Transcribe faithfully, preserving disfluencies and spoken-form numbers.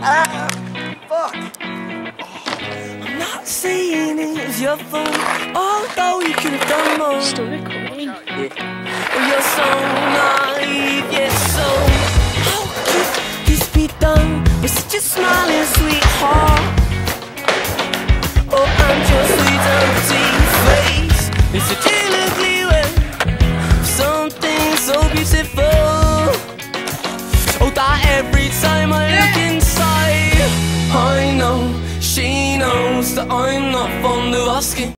Ah, fuck. I'm not saying it was your fault, although you could have done more. Still recording. Yeah. Oh, you're so naive, yes, so how could this be done with such a smiling sweetheart? Oh, I'm just sweet empty face. It's such a lovely way, something so beautiful. Oh, that every time I look inside, I know she knows that I'm not fond of asking.